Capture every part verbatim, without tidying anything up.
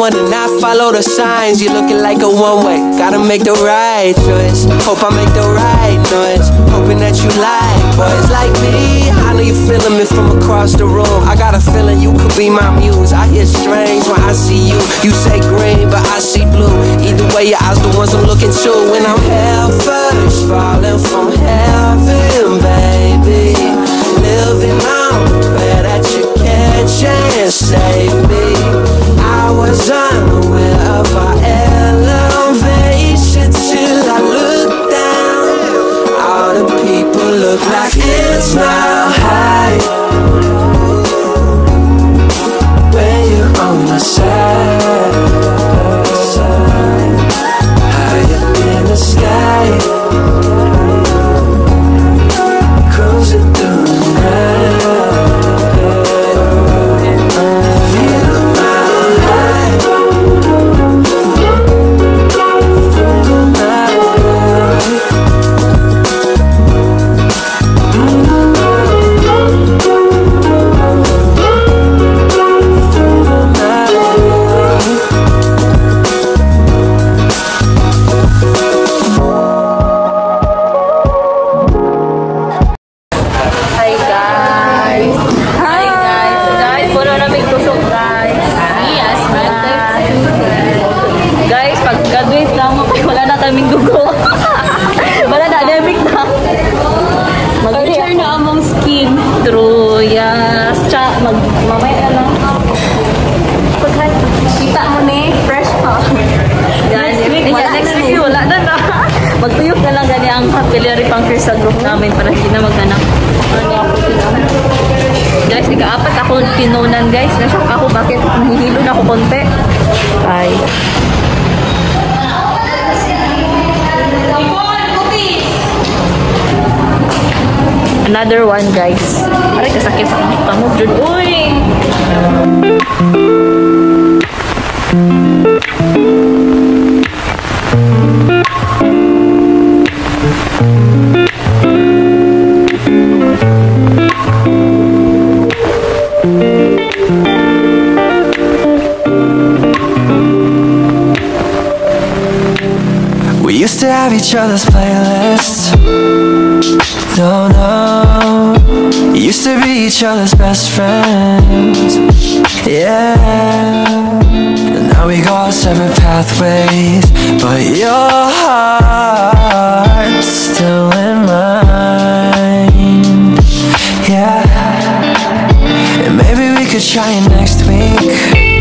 and not follow the signs. You're looking like a one-way, gotta make the right choice. Hope I make the right noise, hoping that you like boys like me. I know you feeling me from across the room. I got a feeling you could be my muse. I hear strange when I see you. You say green, but I see blue. Either way, your eyes the ones I'm looking to. When I'm hell first, falling from heaven, baby, living on the prayer that you catch and save me. I was unaware of our elevation till I looked down. All the people look like it's not high when you're on my side, high up in the sky, cruising through the night. Magtuyok na lang gani ang capillary puncture sa group namin para hindi na maghanap. Guys, ika-apat ako tinunan guys. Nashock ako bakit nahihilo na ako konti. Ay. Another one guys. Aray kasakit sa kamot dyan. Uy! We used to have each other's playlists. No, no. Used to be each other's best friends. Yeah. And now we go our separate pathways, but your heart's still in mine. Yeah. And maybe we could try it next week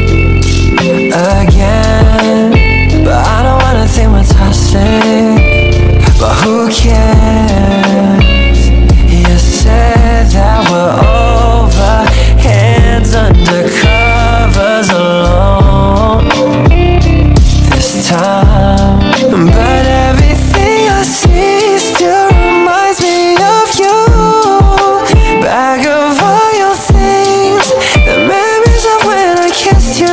again. But I don't wanna think we're toxic, but who cares? You said that we're over, hands under covers alone this time. But everything I see still reminds me of you. Bag of all your things, the memories of when I kissed you.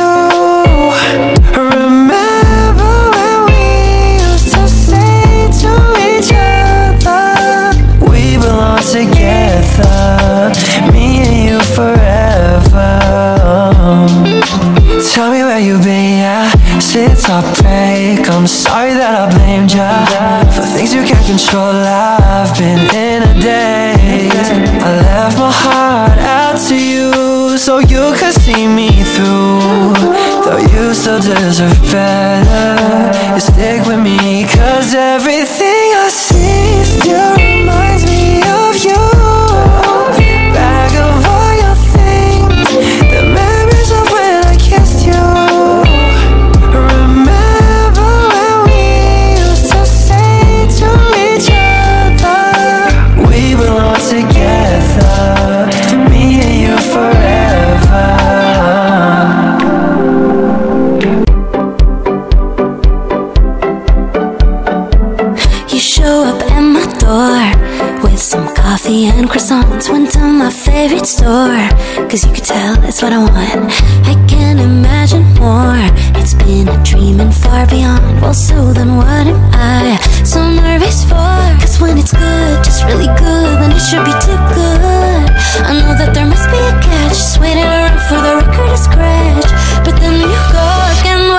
Me and you forever. Tell me where you've been, yeah, since our break. I'm sorry that I blamed ya for things you can't control. I've been in a daze. I left my heart out to you so you could see me through. Though you still deserve better, you stick with me, cause everything I see still reminds me of you. And croissants, went to my favorite store, cause you could tell it's what I want. I can't imagine more. It's been a dream and far beyond. Well, so then what am I so nervous for? Cause when it's good, just really good, then it should be too good. I know that there must be a catch, just waiting around for the record to scratch. But then you go again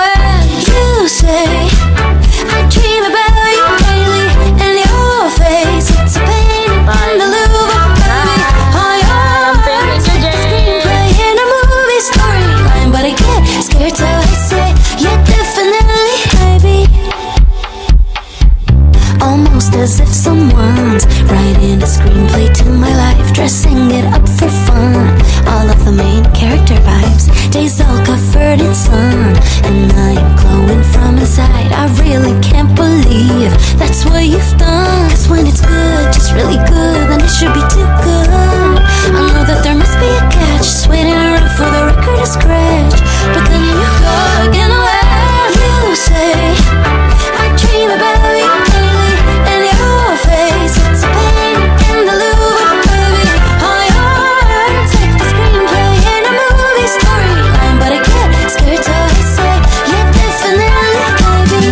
burning sun, and I am glowing from inside. I really can't believe that's what you've done. Cause when it's good, just really good, then it should be too good. I know that there must be a catch, just waiting around for the record to scratch. But then you go again, well, you say I dream about you daily, and your face, it's a painting in the loop, baby. All your words like the screenplay in a movie storyline, but I get scared to say, yeah, definitely, baby.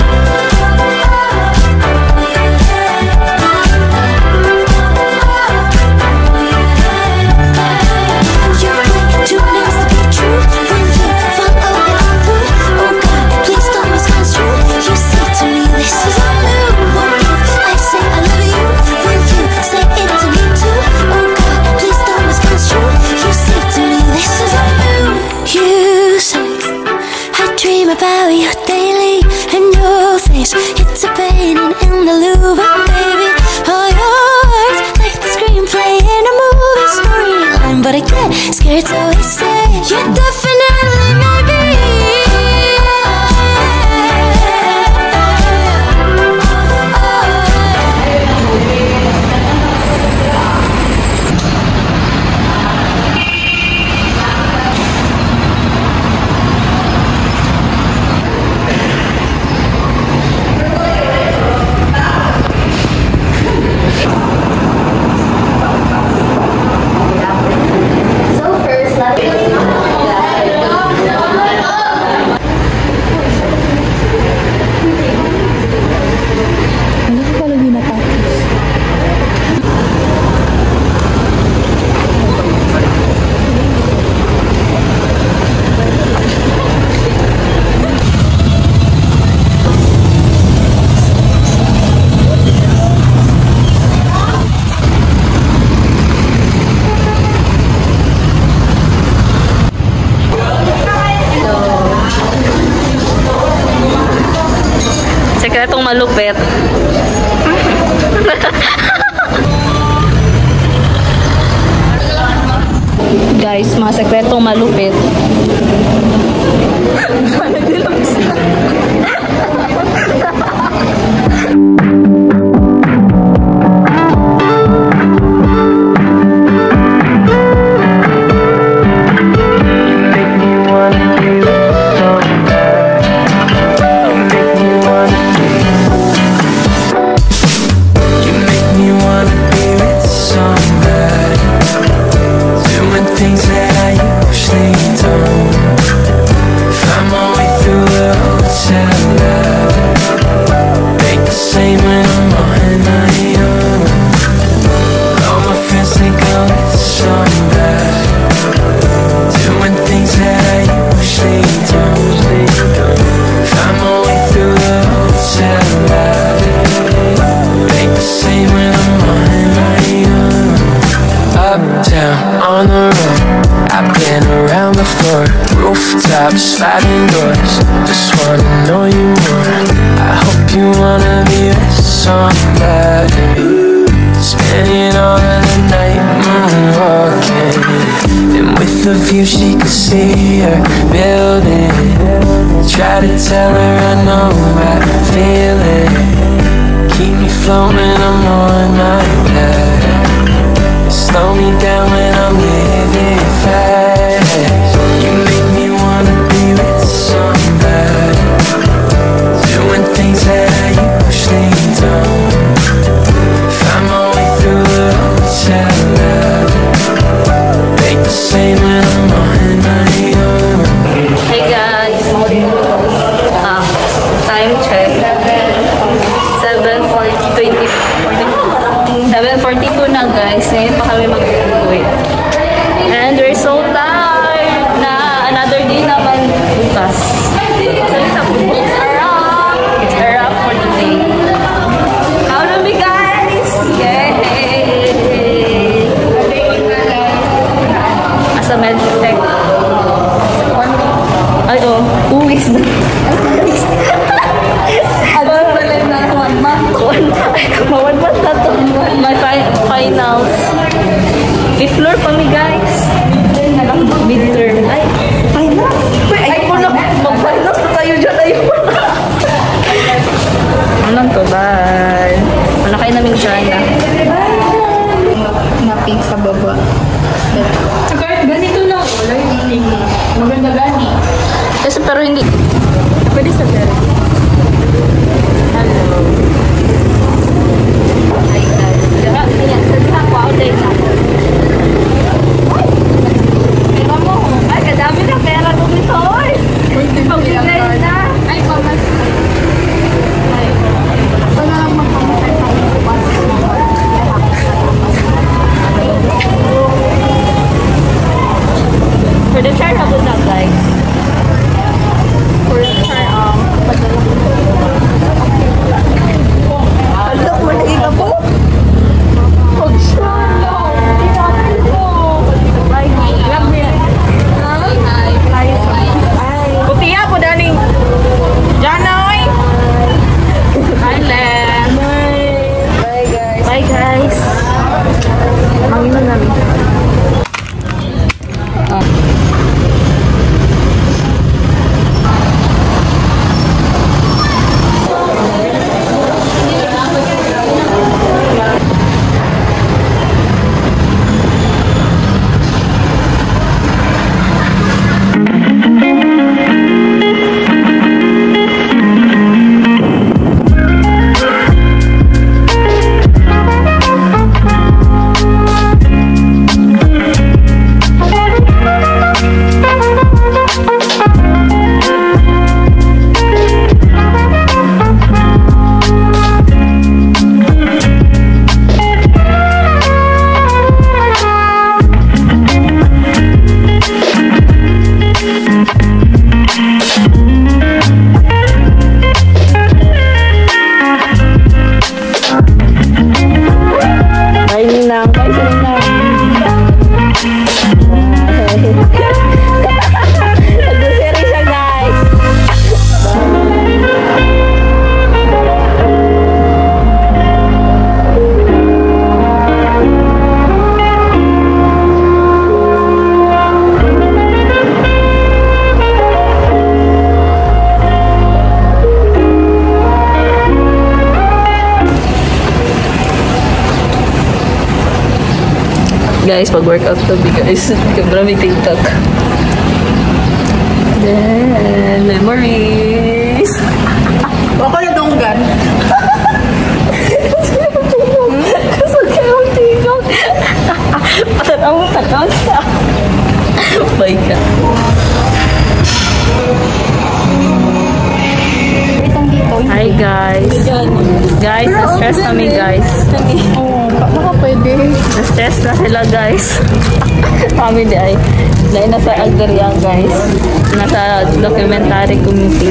You're way too nice to be true. When you follow it all through, oh God, please don't misconstrue. You say to me, this is all new. What if I say I love you? Will you say it to me too? Oh God, please don't misconstrue. You say to me, this is all new. You say I dream about you daily, and your face, it's a painting in the Louvre, baby. All your words like the screenplay in a movie storyline, but I get scared to say, yeah, definitely, maybe. Sekretong malupit. Guys, mga sekretong malupit. On the road, I've been around before. Rooftops, sliding doors, just wanna know you more. I hope you wanna be with somebody, spending all of the night moonwalking. And with the view she could see her building, try to tell her I know I feel it. Keep me floating, I'm on my bed. Slow me down when I'm living fast. You make me wanna be with somebody, doing things that I usually don't. Find my way through the hotel lobby, make the same when I'm on my own. Hey guys, ah, time check. seven forty, seven forty-two na guys. Ngayon pa kami mag-uwi. And we're so tired na another day naman bukas. So it's a wrap. It's a wrap for today. How do we guys? Yay! As a medtech. Ay oh, uwis na. Mawan pa na to. My fi finals. hindi? Pwede sa pero. Hello. Hi guys. Diba, kaya sa diha ko out day na. Pero mo, ay kadami na pera ko nito. Oy. Pag-guys na. Ay, pamas. Ay. Wala lang magpamatay sa for the char, how na guys? For the char, um, padala ko. Ano mo na iba po? Pag-char lang. Tinapin ko. Bye. Love me. Hi. Hi. Hi. Putiya po, Dani. Jana, oy. Hi, Len. Bye, guys. Bye, guys. Manginom namin. Guys, pag-workout to be guys. Marami TikTok. Then, memories. Baka na donggan. Kasi kayo TikTok. Patanaw mo, tanaw siya. Oh my God. Hi guys. Guys, na-stress kami guys. Oo, baka pwede. Na-stress na sila guys. Family ay dahil nasa Agdaria guys. Nasa documentary committee.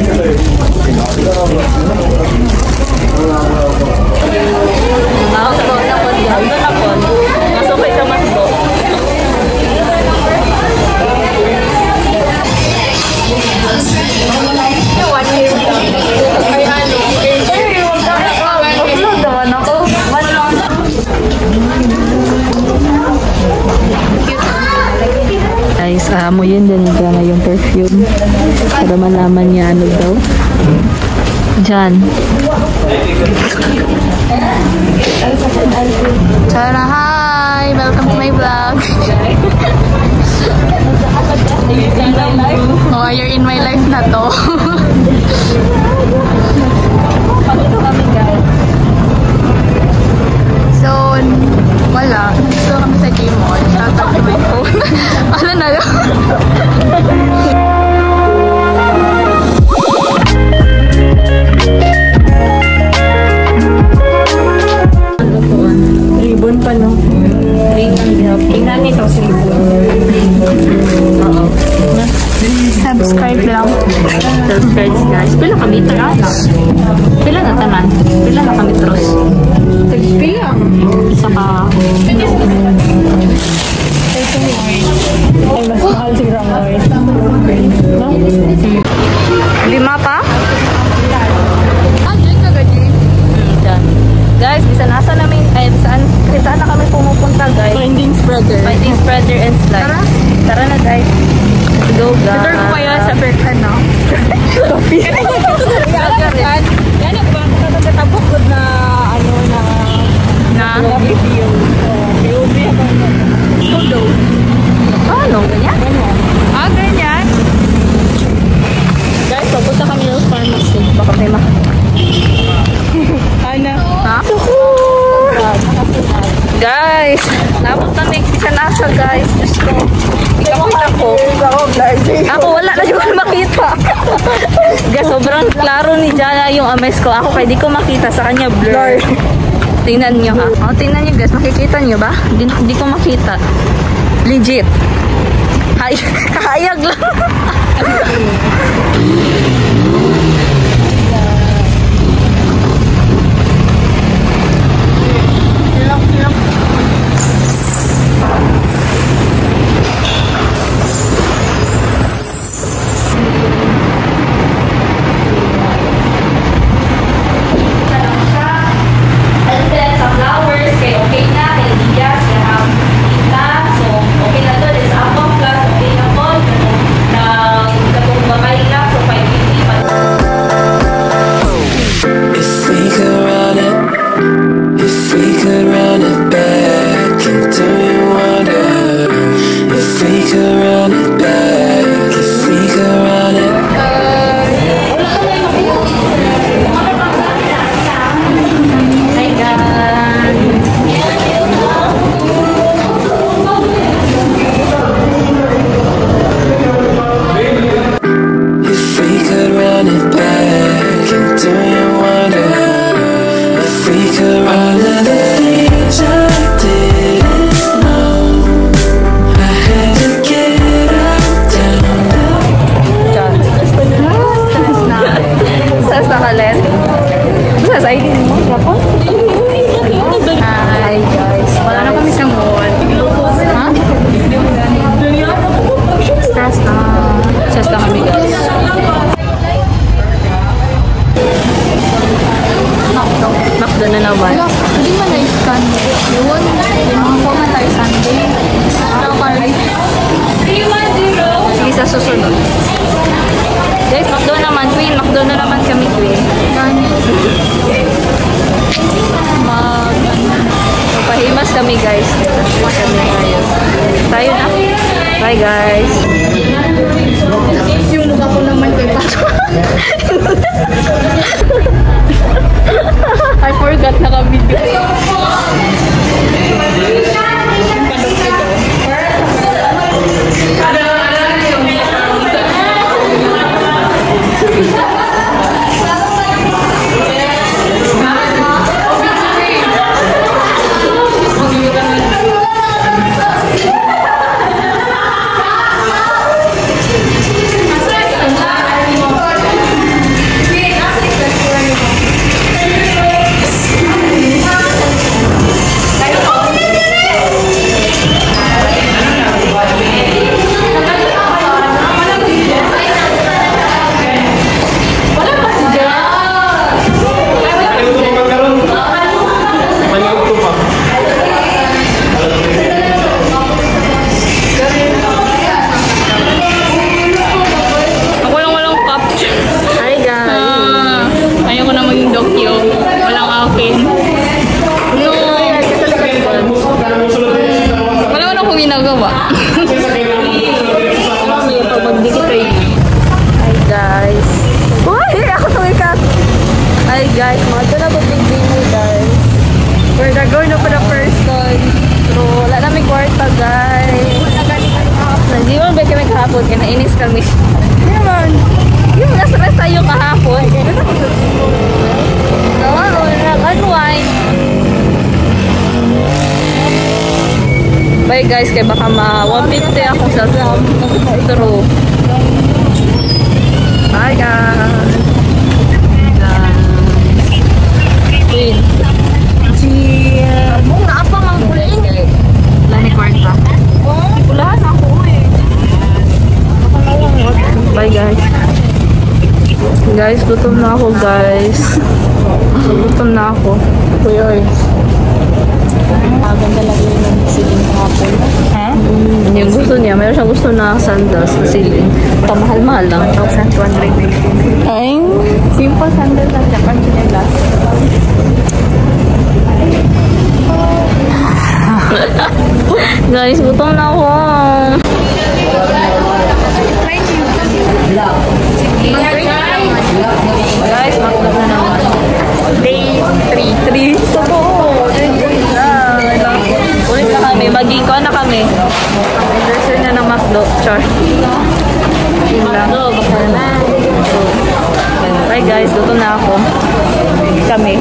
Ako sa bawang na po diyan. Doon ako. Masukay sa masbo. Guys, aamuyin din niya na yung perfume para malaman niya ano daw. Diyan. Tara, hi! Welcome to my vlog. Oh, you're in my life na to. So, wala. So, kami sa Gmall. Shout out to my phone. Ano na lang? Ribbon pa, no? Tingnan nito si Ribbon. Oo. Subscribe lang. Subscribe guys. Pila kami tras? Pila na tanan? Pila na kami tras? Tagpiyang. Saka... Ay, mas mahal si Ramoy. No? Lima pa? Ah, dyan ka gaji. Hmm, dyan. Guys, bisa nasa namin, ay, saan, saan na kami pumupunta guys? Finding spreader. Finding spreader and slide. Tara? Tara na guys. Let's go guys. Tutor ko pa yun sa Berkan, no? Coffee. Yan, yan ba? Nagkatabok ko na, ano, na... Na? Na video. K O B ako na. Solo. Ano? Ganyan? Ah, ganyan? asa guys. Diyos ko. Ikakita ko. Ako wala na yung makita. Guys, sobrang klaro ni Jana yung ames ko. Ako kaya di ko makita. Sa kanya blur. Tingnan nyo ha. O, tingnan nyo guys. Makikita nyo ba? Di, di ko makita. Legit. Hay hayag lang. Hi guys, wala na kami sa mall. Ha? Stress na. Stress na kami guys. Makdo. Makdo na naman. Hindi man na-scan yun. Makakuha man tayo Sunday. Ano ka rin? Sige sa susunod. Guys, Makdo naman. Queen, Makdo na naman kami Queen. Mag... Pahimas kami guys. Kami ngayon. Tayo na. Bye guys. Yung mukha ko naman kay Pato. I forgot na ka-video. Guys, mga na po big-big guys. We're the going for the first time. Pero wala namin kwarta guys. Hindi mo ba kami kahapon? Kaya nainis kami. Naman. Yung nasa-rest tayo kahapon. Gawa ko, nag-unwind. Bye guys, kaya baka ma one fifty ako sa true. Bye guys. Queen. Si... Mung naapa mang kulin. Lani kwarta. Pulahan ako eh. Bye guys. Guys, gutom na ako guys. Gutom na ako. Kuya eh. Maganda lagi yung siling kahapon. Ha? Mm, yung gusto niya, mayroon siyang gusto na sandals na siling. Pamahal-mahal lang. one thousand two hundred ninety. Ay? Simple sandals lang. Japan chinelas. Guys, gutom na ako. Guys, makdo na naman. Day three. three. Ulit na kami. Maging ko na kami. Char. Yun lang. Bye guys, luto na ako. Kami.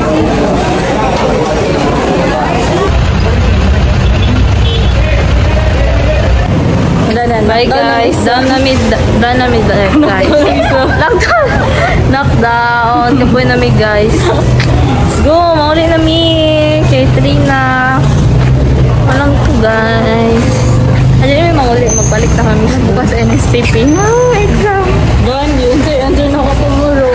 Bye guys. Down namin, down namin guys. Lockdown. Knockdown. Kapoy namin guys. Let's go. Mauli namin. Kay Trina. Walang ko guys. Ayan namin mauli. Magbalik na kami sa bukas N S T P. Oh, exam. Doon yun. Sir, andun ako tumuro.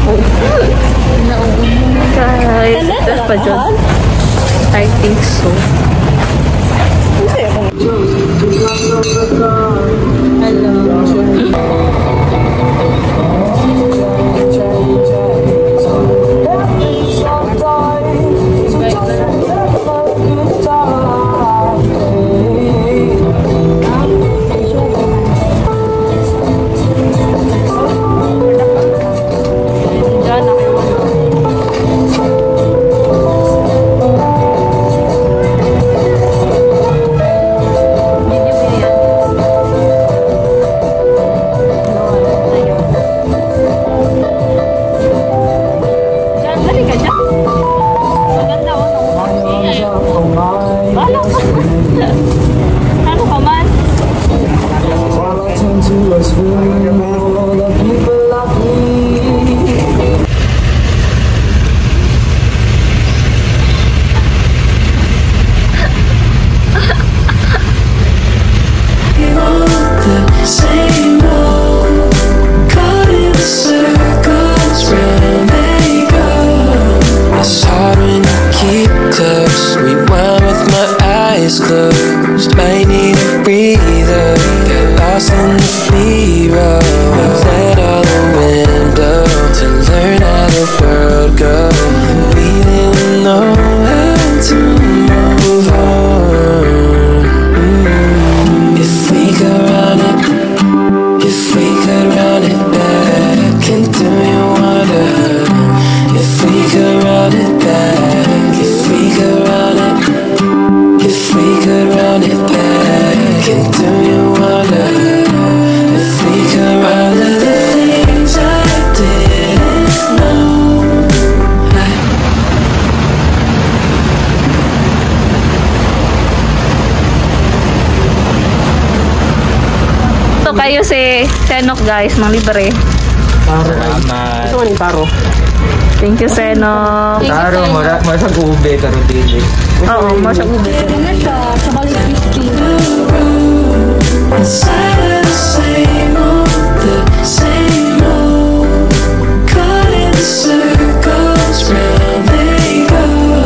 Guys. That's pa dyan. I think so. Closed, I need a breather. Get lost in the B-roll. Let all the wind blow to learn how the world goes. We didn't know how to move on. Mm. If we could run it, if we could run it back, and do you wonder? If we could run it back, if we could run it. If we could run it back, and do you wonder if we could run the things I didn't know? Ito kayo si Senok guys, mga libre. Taro. Ito man yung taro. Thank you Senok. Taro, masag ube, taro dili. Oo, masag ube. Inside of the same old, the same old, caught in the circles, round they go.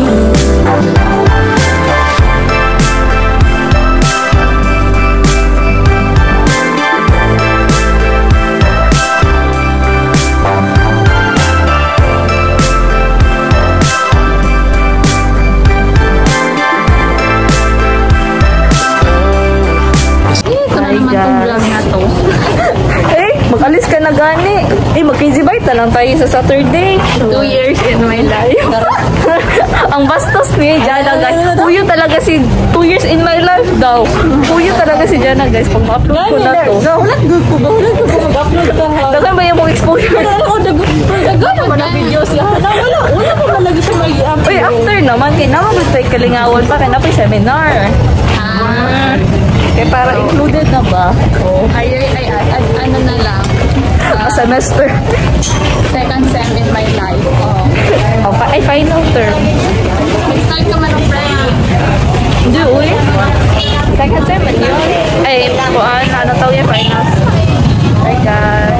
Mag-alis ka na gani. Eh, mag-kizibite na lang tayo sa Saturday. Two years in my life. Ang bastos ni Jana, guys. Puyo talaga si... Two years in my life daw. Puyo talaga si Jana, guys. Pag ma-upload ko na to. Nahulat ko ko ba? Hulat ko ko mag-upload ka. Dagan ba yung mong exposure? Wala ko dagan naman ang videos lahat. Wala. Wala ko man lagi siya mag-upload. Uy, after naman. Kaya naman mag-take kalingawan pa. Kaya na seminar. Ah. Eh, para included na ba? Oh. Ay, ay, ay, ay, ano na lang. Uh, semester. Second sem in my life. Oh. Oh, pa ay, final term. Mag-start ka man ng friend. Hindi, uy. Second sem, yun. Ay, kuan, ano tawag yung finals. Hi, guys.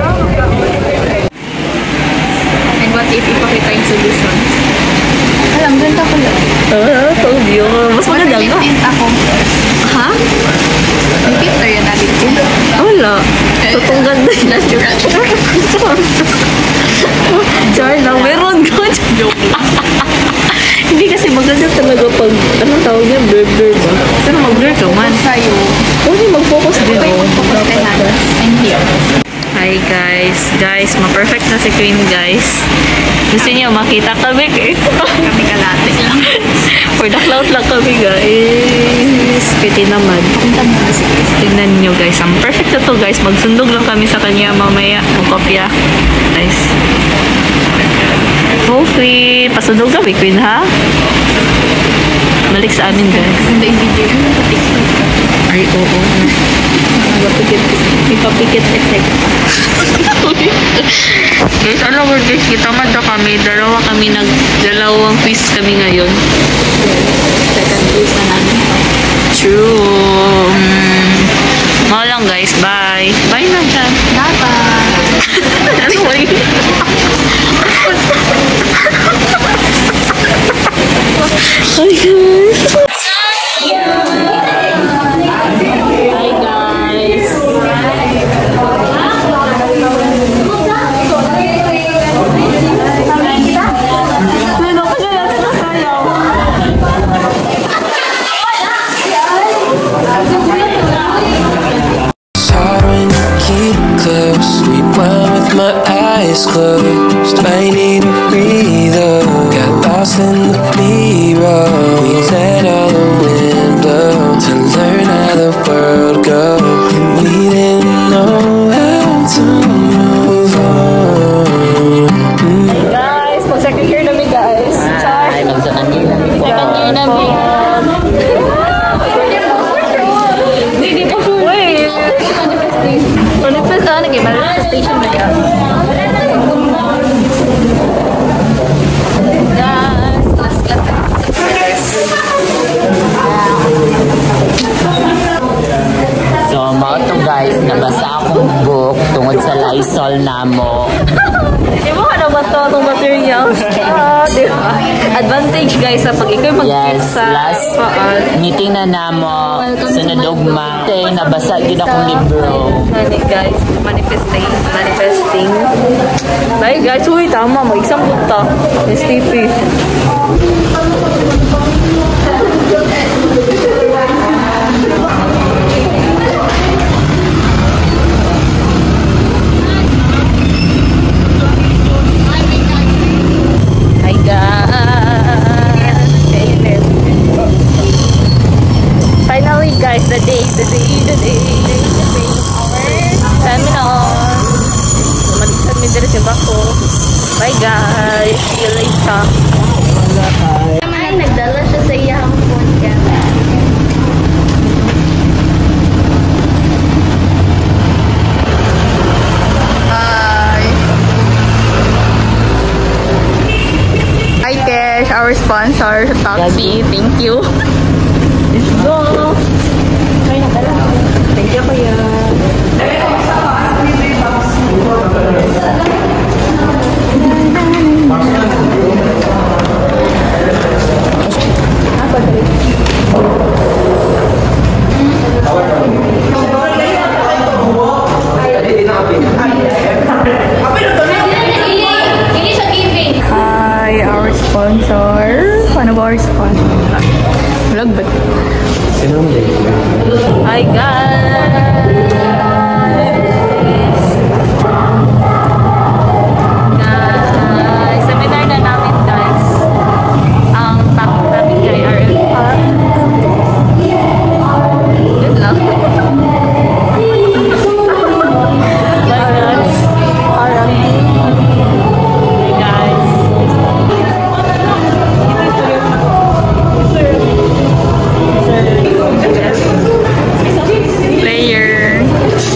And what if ipakita yung solutions? Alam, ganda ko lang. Ah, told you. Mas maganda nga. ako. Ha? May picture yun natin. Wala. Totong ganda yun. Char lang. Meron ko. Hindi kasi maganda talaga pag, anong tawag niya? Blur-blur ba? Pero mag-blur ka man. Sa'yo. Huwag niyo mag-focus din. Okay, mag-focus din natin. And here. Hi guys. Guys, ma-perfect na si Queen guys. Gusto niyo makita kami eh. Kami kalate lang. For For the cloud lang kami, guys. Pwede naman. Tingnan nyo, guys. Ang perfect na to, guys. Magsundog lang kami sa kanya mamaya. Magkopya. Guys. Okay. Pasundog kami, Queen, ha? Balik sa amin, guys. Hindi video yun. Ay, oo. Mapikit. May papikit effect. Guys, alam mo, guys, kita mada kami. Dalawa kami nag... Dalawang quiz kami ngayon. Second quiz na namin. True. Mm. Mga lang, guys. Bye. Bye na dyan. Bye-bye. Ano ba yun? Hi, guys. Hi, guys. Sorry to keep close. Rewind with my eyes closed. Might need a breather. Got lost in the B-roll. We let all the wind blow to learn how the world goes. And we didn't know how to move on. Mm. Guys, pag second year namin, guys. Char. Ay, mag-second year namin. Second year namin. Hindi pa sure. Wait. Manifest, ano kayo? Manifestation na yan. So, mga to guys, nabasa akong book tungod sa Lysol namo. Di mo ka naman to itong materials? Ah, di ba? Advantage, guys, sa pag ikaw mag-gift Yes, sa last paan. meeting na namo, sunod ugma. Kasi nabasa yun akong libro. Ano, guys, manifesting. Manifesting. Bye, guys. Uy, tama. Mag-exam punta. S T P. Hi, guys. Finally, guys, the day, the day, the day, the day of our seminar. Mag-submit din si Bako. Bye, guys. See you later. Ay, nagdala siya sa iyang phone camera. Hi. Hi, Tesh, our sponsor sa taxi. Thank you. Let's go. Thank you, kuya. Hi, our sponsor. One of our sponsors. Vlog ba? Hi, guys. Guys, seminar na namin, guys. Ang topic namin kay R L P. Good luck. Bye, guys. R L P. Bye, guys. Player.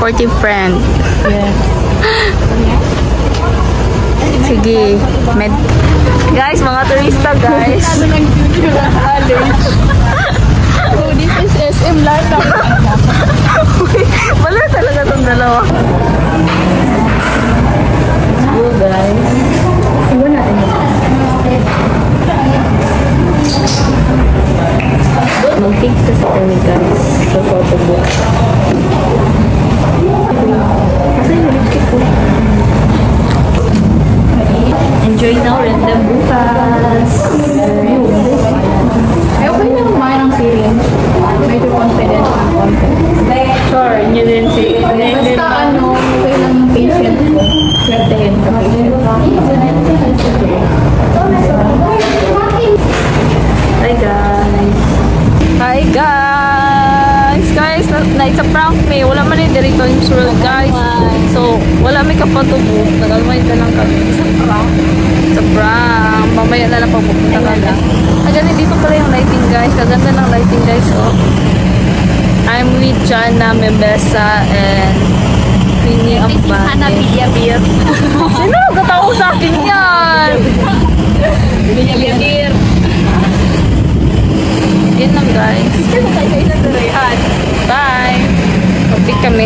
supportive friend. Yeah. Sige, med. Guys, mga turista guys. Ano ng junior na college? So, this is S M lang na. Wala talaga itong dalawa. Let's go guys. Iwan natin. Mag-take sa sa kami guys. Sa photo book. Kasi yung lipstick ko. Enjoy now, random bukas. Ay, okay lang kumain ng feeling. Medyo confident ang confident. Sure, nyo din si... Basta ano, okay lang yung patient ko. Swertehin ka patient. Hi guys. Hi guys. Guys, na, na it's a prank me. Wala man yung dirito yung swirl guys. So, wala may ka-photo book. Nagalmay na lang kami. It's a prank. It's a prank. Mamaya na lang pagpupunta ka lang. Agad, dito pala yung lighting guys. Kaganda ng lighting guys. So, I'm with Jana Membesa and Queenie Ambane. Hana Bilyabir. Sino nagkatawa sa akin yan? Bilyabir. Yan lang guys. Bye! Mag-pick kami.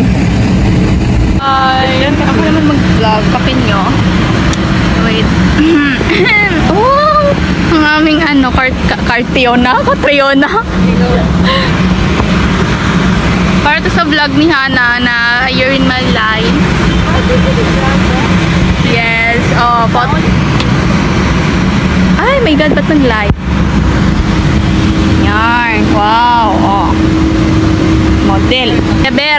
Ay, ako naman mag-vlog. Pakin nyo. Wait. Oh! Ang aming ano, Cartiona? Catriona? Para to sa vlog ni Hana na You're in My Life. Yes. Oh, photo. Ay, my God, ba't nag-live? Yan. Wow. Oh. Model. Biyaber.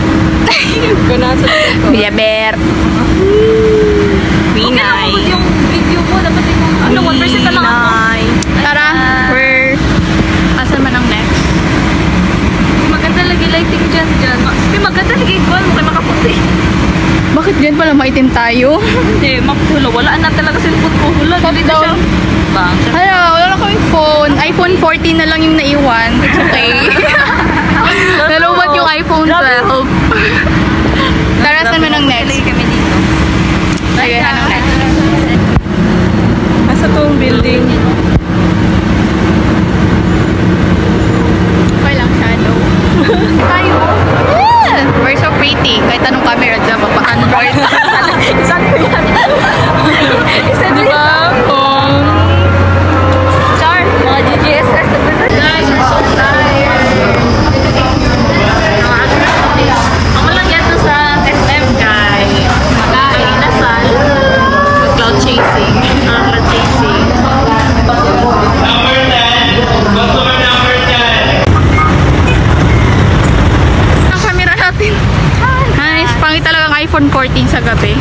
Biyaber. Pinay. Yung video mo, dapat yung ano, one percent na lang ako. Tara, we're... Asan man ang next? Maganda lagi lighting dyan dyan. Sige, maganda lagi ko. Mukha makaputi. Bakit dyan pala maitim tayo? Hindi, mapulo. Wala na talaga cellphone ko. Hula, Shut dito down. siya. Bang. Hala, wala na kaming phone. iPhone fourteen na lang yung naiwan. It's okay. Nalubad yung iPhone twelve. Tara, saan man ang next? Lagi kami dito. Sige, anong next? Nasa tong building. Okay lang, shadow. Tayo. Yeah! We're so pretty. Kahit anong camera dyan, baka Android. Exactly yan. Isa diba? Char, mga G G S S. Guys, we're so tired. Ako lang yan to sa S M guys. Magain, nasal. Cloud chasing. Ah, cloud chasing. Ang camera natin. Nice. Pangit talagang iPhone fourteen sa gabi.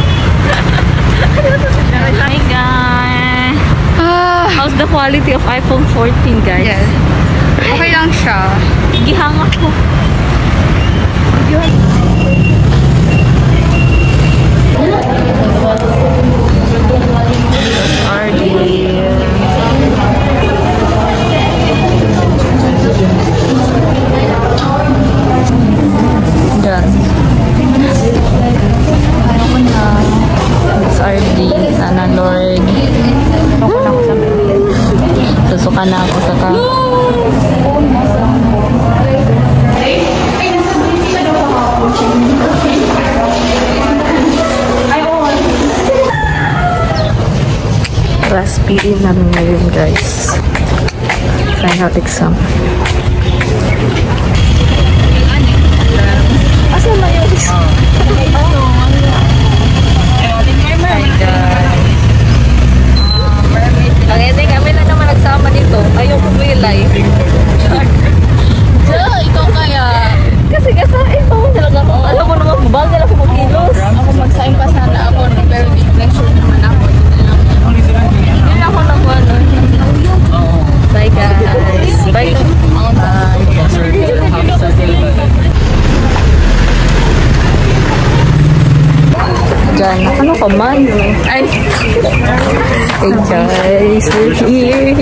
Hi guys. Ah, How's the quality of iPhone fourteen guys? yes. Okay lang siya. Gihang ako. Diyan. S R D. Sana Lord. Susuka na ako sa ka. Last P E namin ngayon guys. Final exam. Asa na yung Hi guys. Ang ending kami na naman nagsama dito. Ayaw ko mo yung live. So, ikaw kaya. Kasi kasi eh, paano talaga ako. Alam mo naman, bagal ako mag-kilos. Ako mag-sign pa sana ako. Pero di pressure naman ako. Hindi na ako nag-ano. Bye guys. Bye. Diyan, ano ka man? Ay. Hey guys, we're here.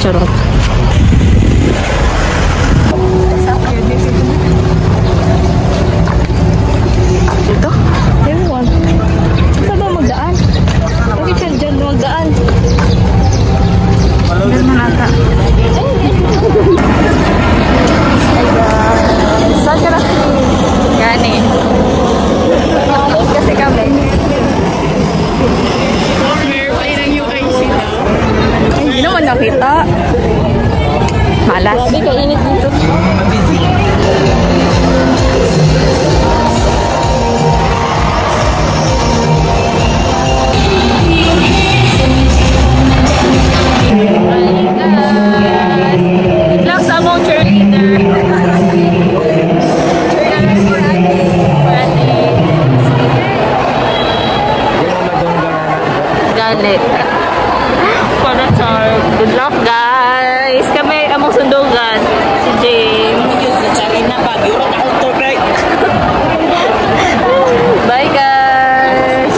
Charot. Dito? Ewan. Saan ba magdaan? Bakit siya dyan magdaan? Doon mo nata. Saan ka na? Yan eh. Kasi kami. Verify ng U I C na. Hindi naman nakita. Malas. Grabe ka init dito. Lang sa mong cheerleader. Galit. Para char. Good luck, guys. Kami among sundugan. Si James. Bye, guys.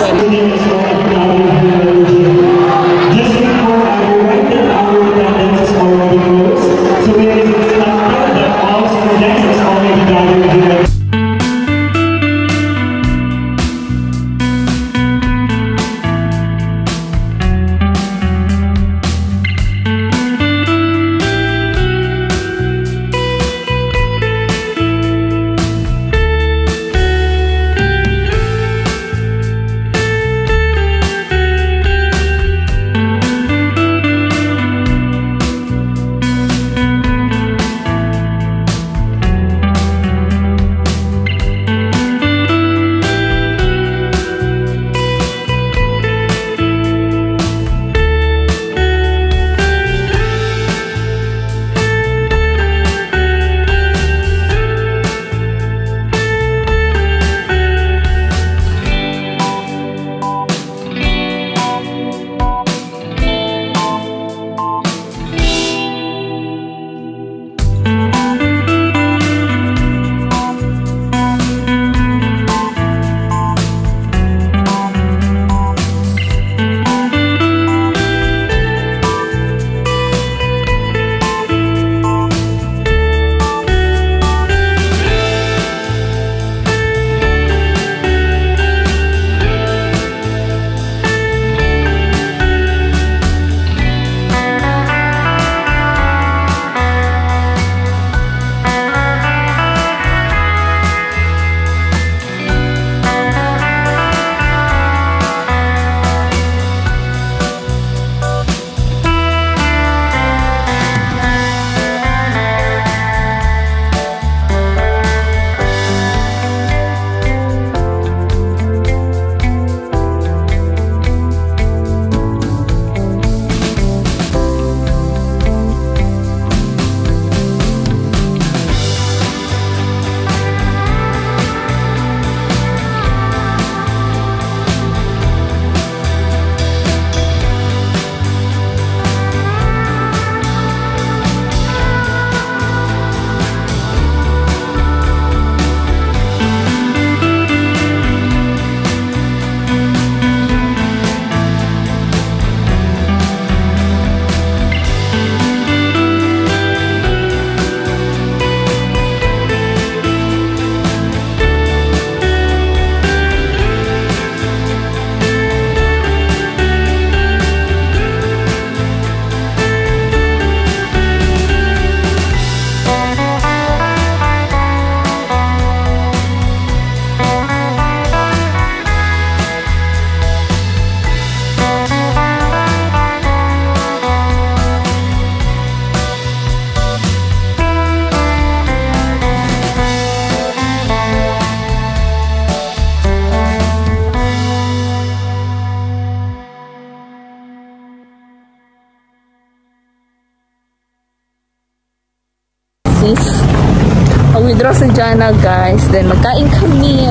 sis. Pag-withdraw sa Jana, guys. Then, magkain kami.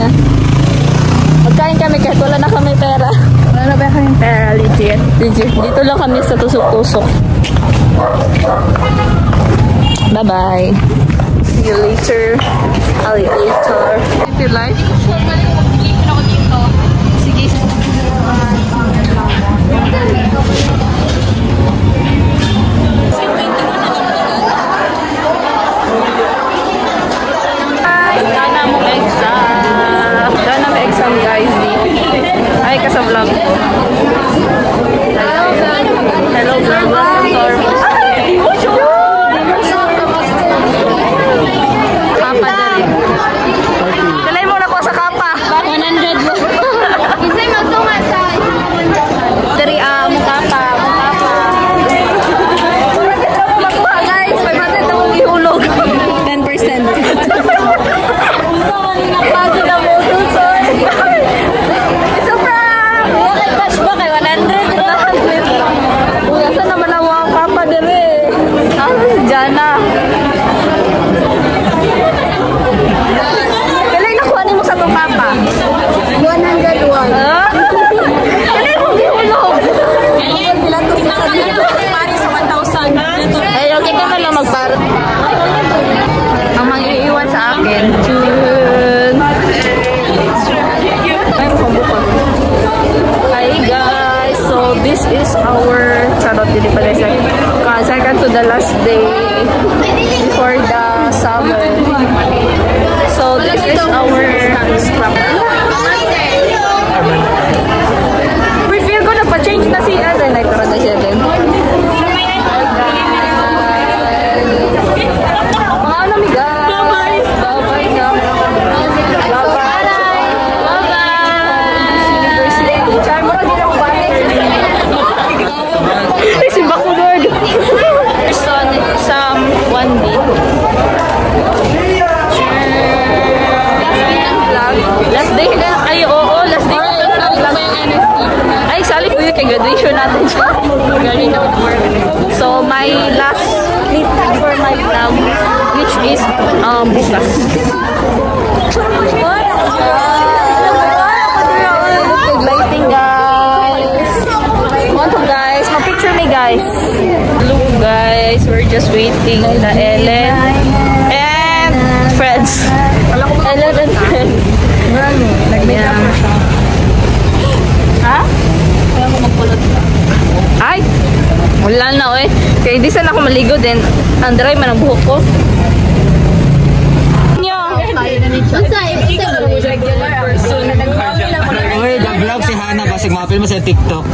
Magkain kami kahit wala na kami pera. Wala na ba kami pera? Legit. Legit. Dito lang kami sa tusok-tusok. Bye-bye. See you later. Alligator. If you like. Sige. Sige. vlog ko. Hello, hello vlog. Kapa dali. Dalay mo na ko sa kapa. one hundred. Isay magtunga sa dari ah mo kapa, mo kapa. Makuha guys, five hundred na mong ihulog. ten percent. Nagpago na mo dun, sorry. Isa pa! Kaya cash ba kay one hundred? Uy, asa naman ang mga kapa din eh. Ah, dyan na. Kailan nakuha niyo mo sa itong kapa? one hundred one. Ah? Kailan mo gihulog? Kailan pilatos na sa dito? Pari sa one thousand. Ay, okay ka na lang magparo. Ang mangiiwan sa akin. Hi guys, so this is our charot dili pala sa second to the last day before the summer. So this is our scrap. We feel ko na pa-change na si Ed and I karoon na siya din. Mga ano mi guys. Bye-bye. Bye-bye na. Bye-bye. Simba ko Lord. Son, Sam, one D. Last day na. Ay, oo, last day na. Ay, sali po yun kay graduation natin siya. So, my last clip for my vlog, which is um, bukas. Lighting guys. Want to guys, ma-picture me guys. Look guys, we're just waiting na Ellen and friends. Ellen and friends. Nag-makeup na siya. Ha? Kaya mo magpulot na. Ay! Wala na eh. Kaya di sana ako maligo din. Ang dry man ang buhok ko. Uy, nag-vlog si Hana kasi mapil mo sa TikTok.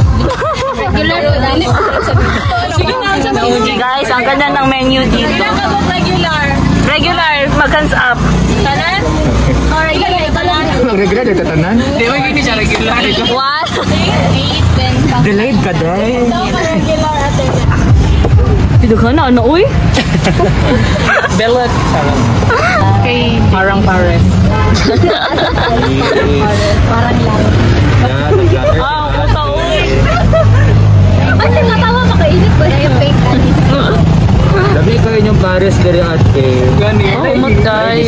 Guys, ang ganda ng menu dito. Regular. Regular, mag-hands up. Tanan? Oh, regular. Regular dito tanan? Di ba gini siya regular? What? Delayed ka dahil. Dito ka na, ano uy? Belot. Okay. Parang pares. Parang lang. Ah, puta uy. Kasi matawa makainit ba na yung fake Sabi ko yun yung pares dari ate. oh, magday.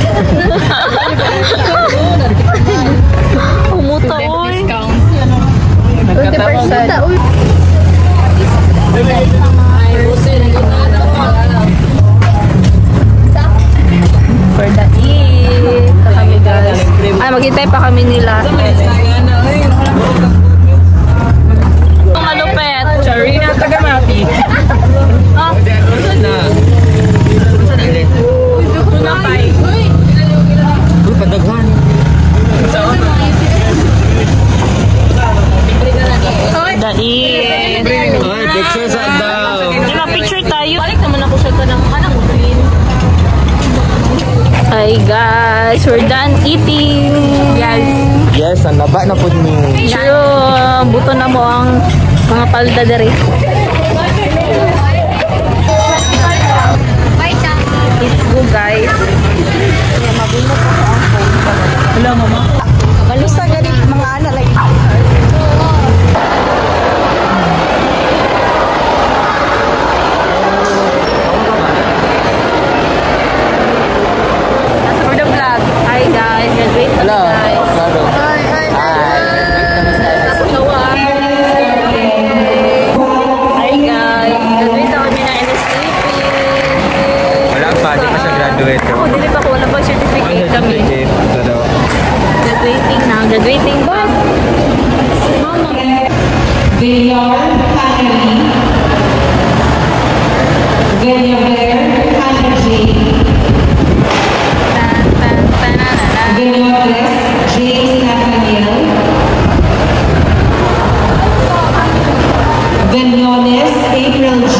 Umuta uy. twenty percent. For the eat. Kami guys. Ay, maghintay pa kami nila. Ang malupet. Charina, taga-mati. Ah. Saan na? Saan na ulit? Tunapay. Uy, padaghan. Dali. Uy, picture saan daw? Diba, picture tayo. Balik naman ako siya ka ng anak mo. Hi guys, we're done eating. Yes. Yes, ang laba na po ni. True. Buto na mo ang mga palda dere. Let's go guys. Wala mama. Balusa ganit mga anak lagi. For the vlog. Hi guys, graduate Hello. guys. Hello. Hi, hi. Hi guys, graduate ako din ng N S T P. Wala pa, di pa siya graduate. Ako, dili pa ko. Wala pa certificate kami. Ito daw. Graduating na. Graduating ba? Villar Family, Villar Family, Tan, tan, tan, tan, tan. Villar James Vellones April